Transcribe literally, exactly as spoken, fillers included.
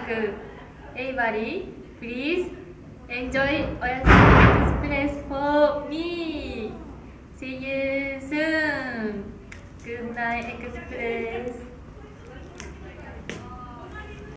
く Everybody, please enjoy Oyasumi Express for me. See you soon. Good night, Express.